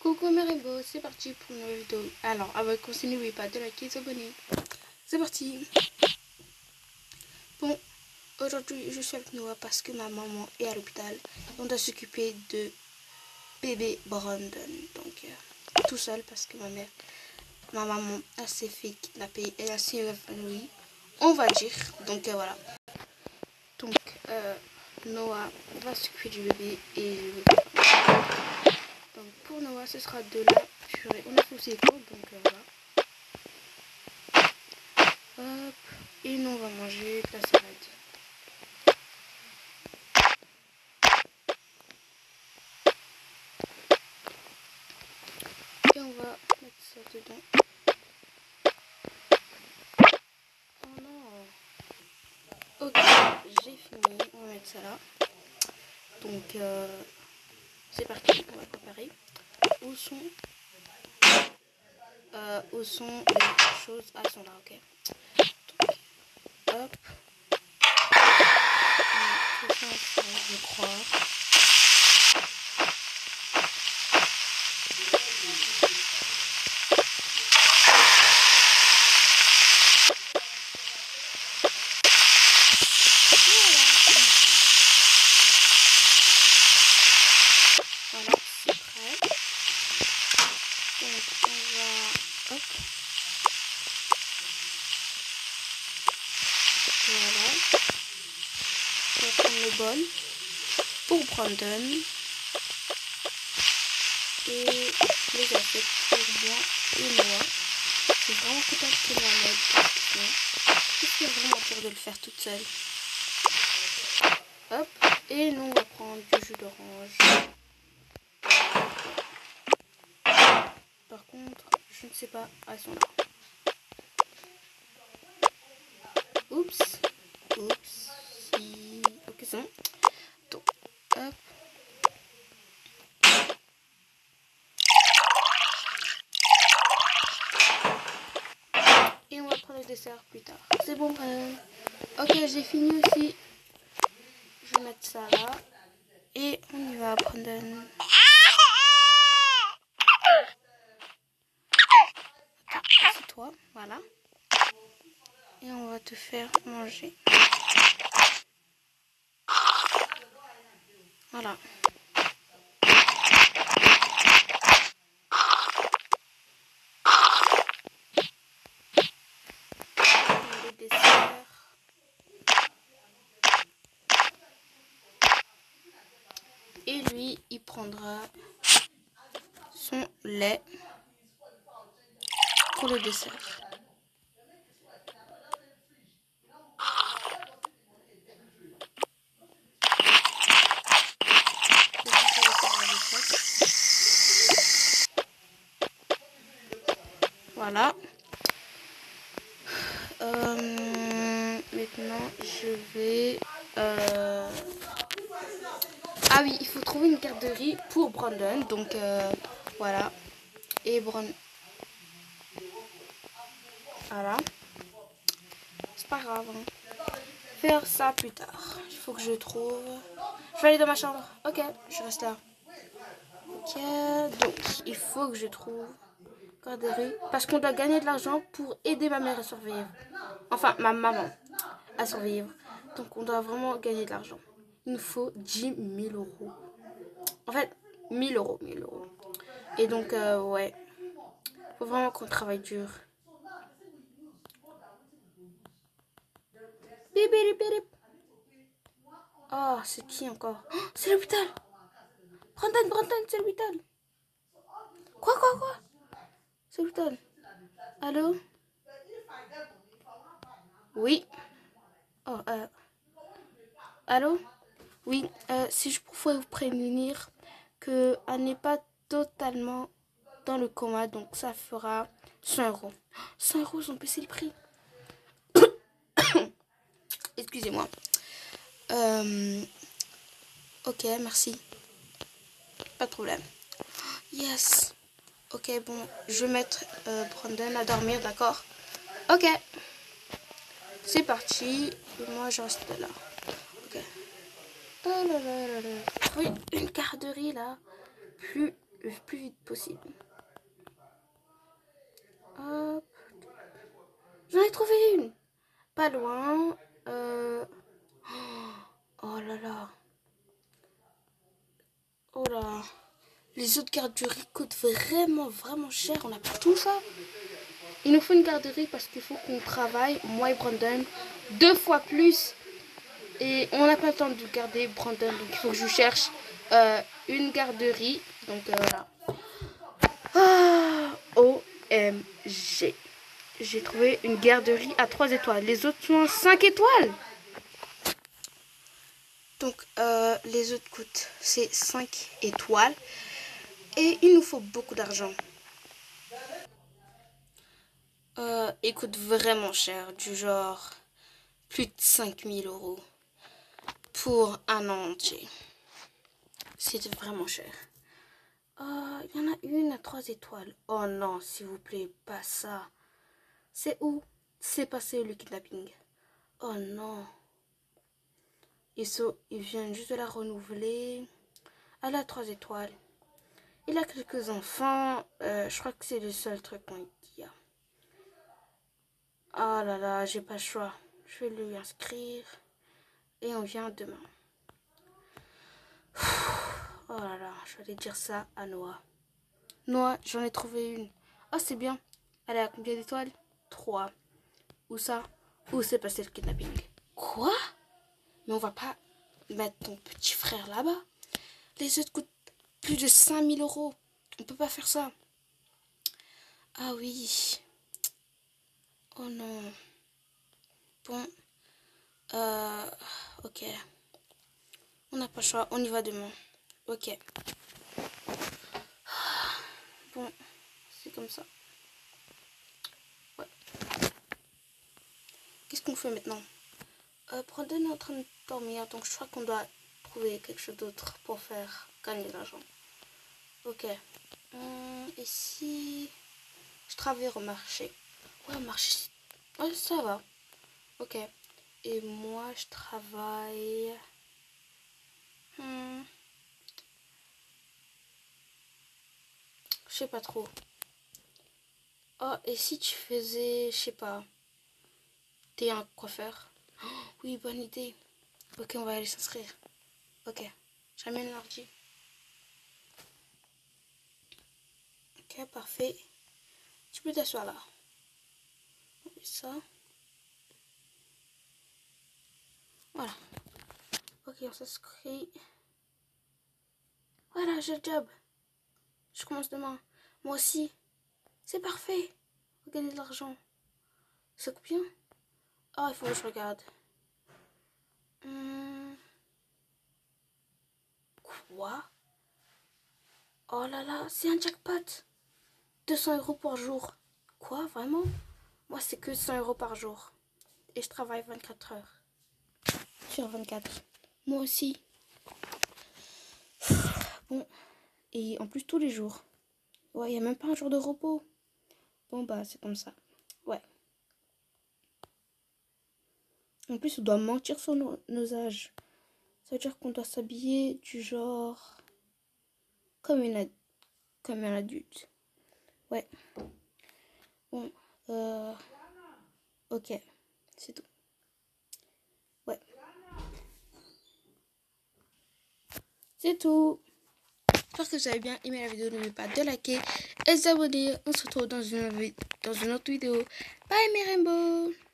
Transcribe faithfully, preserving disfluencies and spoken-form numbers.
Coucou mes rainbows, c'est parti pour une nouvelle vidéo. Alors, avant de continuer, n'oubliez pas de liker et s'abonner. C'est parti. Bon, aujourd'hui je suis avec Noah parce que ma maman est à l'hôpital. On doit s'occuper de bébé Brandon. Donc, euh, tout seul parce que ma mère, ma maman, elle s'est fait kidnapper et elle s'est évanouie, on va dire. Donc, euh, voilà. Donc, euh, Noah va s'occuper du bébé et je vais... Donc, pour Noah, ce sera de la purée. On a fait aussi les cours, donc euh, voilà. Hop. Et nous, on va manger de la salade. Et on va mettre ça dedans. Oh non. Ok, j'ai fini. On va mettre ça là. Donc, euh, c'est parti. On va préparer. Où sont, euh, où sont les choses? Ah, elles sont là, ok. Donc, hop. On fait ça ensemble, je crois. Voilà, on va prendre le bol pour Brandon et les assiettes pour moi et Noah. Je suis vraiment contente que Noah m'aide parce que c'est vraiment peur de le faire toute seule. Hop, et nous on va prendre du jus d'orange. Par contre, je ne sais pas, elles sont là. Oups, oups, si. Ok, c'est bon. Donc, hop. Et on va prendre le dessert plus tard. C'est bon, euh, ok, j'ai fini aussi. Je vais mettre ça là. Et on y va, Brandon. C'est toi, voilà. Et on va te faire manger. Voilà. Le dessert. Et lui, il prendra son lait pour le dessert. Voilà. Euh, maintenant, je vais... Euh... Ah oui, il faut trouver une garderie pour Brandon. Donc, euh, voilà. Et Brandon... Voilà. C'est pas grave. Hein. Faire ça plus tard. Il faut que je trouve... Je vais aller dans ma chambre. Ok, je reste là. Ok, donc il faut que je trouve garderie. Parce qu'on doit gagner de l'argent pour aider ma mère à survivre. Enfin, ma maman à survivre. Donc on doit vraiment gagner de l'argent. Il nous faut dix mille euros. En fait, mille euros. mille euros. Et donc, euh, ouais. Il faut vraiment qu'on travaille dur. Bip, bip, bip. Oh, c'est qui encore? Oh, c'est l'hôpital. Brandon, Brandon, c'est l'hôpital. Quoi, quoi, quoi? C'est l'hôpital. Allô? Oui. Oh, euh... Allô? Oui, euh, si je pouvais vous prévenir qu'elle n'est pas totalement dans le coma, donc ça fera cent euros. cent euros, ils ont baissé le prix. Excusez-moi. Euh, ok, merci. Pas de problème. Yes. Ok, bon, je vais mettre euh, Brandon à dormir, d'accord? Ok. C'est parti. Et moi, je reste là. Ok. Oh là là là là. Oui, une garderie là. Plus le plus vite possible. Hop. J'en ai trouvé une. Pas loin. Euh... Oh là là. Oh là. Les autres garderies coûtent vraiment, vraiment cher. On n'a pas tout ça. Il nous faut une garderie parce qu'il faut qu'on travaille, moi et Brandon, deux fois plus. Et on n'a pas le temps de garder Brandon. Donc il faut que je cherche euh, une garderie. Donc euh, voilà. Ah, O M G. J'ai trouvé une garderie à trois étoiles. Les autres sont à cinq étoiles. Donc euh, les autres coûtent c'est cinq étoiles. Et il nous faut beaucoup d'argent. Euh, il coûte vraiment cher. Du genre plus de cinq mille euros. Pour un an entier. C'est vraiment cher. Euh, il y en a une à trois étoiles. Oh non, s'il vous plaît, pas ça. C'est où c'est passé le kidnapping? Oh non. Ils, sont, ils viennent juste de la renouveler. Elle a trois étoiles. Il a quelques enfants. Euh, je crois que c'est le seul truc qu'on dit. Ah là là, j'ai pas le choix. Je vais lui inscrire. Et on vient demain. Oh là là, je vais aller dire ça à Noah. Noah, j'en ai trouvé une. Oh, c'est bien. Elle est à combien d'étoiles? trois. Où ça? Où s'est passé le kidnapping? Quoi? Mais on va pas mettre ton petit frère là-bas. Les autres coûtent plus de cinq mille euros. On peut pas faire ça. Ah oui. Oh non. Bon. Euh, ok. On n'a pas le choix. On y va demain. Ok. Bon. C'est comme ça. Ouais. Qu'est-ce qu'on fait maintenant? euh, Brandon est en train de dormir. Donc je crois qu'on doit trouver quelque chose d'autre pour faire gagner de l'argent. Ok. Hum, et si je travaille au marché? Ouais, au marché. Ouais, ça va. Ok. Et moi, je travaille... Hmm. Je sais pas trop. Oh, et si tu faisais... Je sais pas. T'es un coiffeur? Oh, oui, bonne idée. Ok, on va aller s'inscrire. Ok. J'amène l'ordi. Ok, parfait. Tu peux t'asseoir là. Et ça. Voilà. Ok, on s'inscrit. Voilà, j'ai le job. Je commence demain. Moi aussi. C'est parfait. On va gagner de l'argent. C'est combien? Oh, il faut que je regarde. Hum... Quoi? Oh là là, c'est un jackpot. deux cents euros par jour. Quoi, vraiment? Moi, c'est que cent euros par jour. Et je travaille vingt-quatre heures. Sur vingt-quatre. Moi aussi. Bon. Et en plus, tous les jours. Ouais, il n'y a même pas un jour de repos. Bon, bah, c'est comme ça. Ouais. En plus, on doit mentir sur nos, nos âges. Ça veut dire qu'on doit s'habiller du genre... Comme, une ad... comme un adulte. Ouais. Bon. Euh... Ok. C'est tout. Ouais. C'est tout. J'espère que vous avez bien aimé la vidéo. N'oubliez pas de liker et de vous abonner. On se retrouve dans une, dans une autre vidéo. Bye mes rainbows.